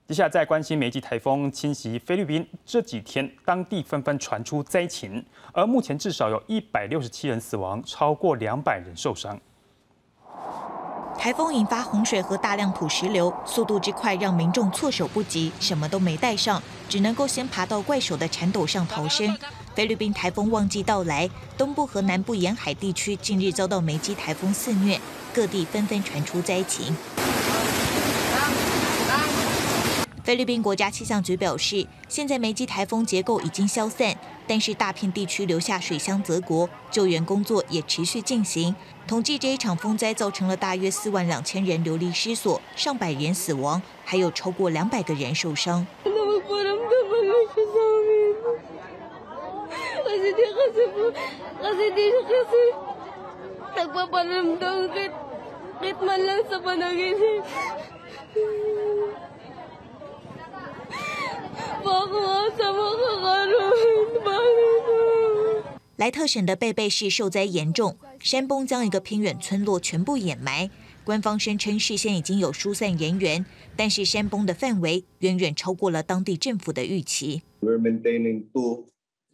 接下来再关心梅吉台风侵袭菲律宾，这几天当地纷纷传出灾情，而目前至少有167人死亡，超过200人受伤。 台风引发洪水和大量土石流，速度之快让民众措手不及，什么都没带上，只能够先爬到怪手的铲斗上逃生。菲律宾台风旺季到来，东部和南部沿海地区近日遭到梅基台风肆虐，各地纷纷传出灾情。菲律宾国家气象局表示，现在梅基台风结构已经消散，但是大片地区留下水乡泽国，救援工作也持续进行。统计这一场风灾造成了大约42000人流离失所，上百人死亡，还有超过200个人受伤。莱特省的贝贝市受灾严重，山崩将一个偏远村落全部掩埋。官方声称事先已经有疏散人员，但是山崩的范围远远超过了当地政府的预期。 We're maintaining two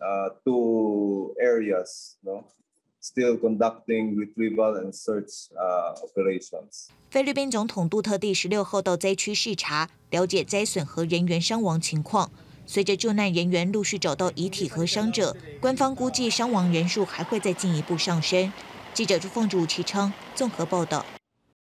areas, still conducting retrieval and search operations. 菲律宾总统杜特地16号到灾区视察，了解灾损和人员伤亡情况。随着救难人员陆续找到遗体和伤者，官方估计伤亡人数还会再进一步上升。记者朱凤竹、齐昌综合报道。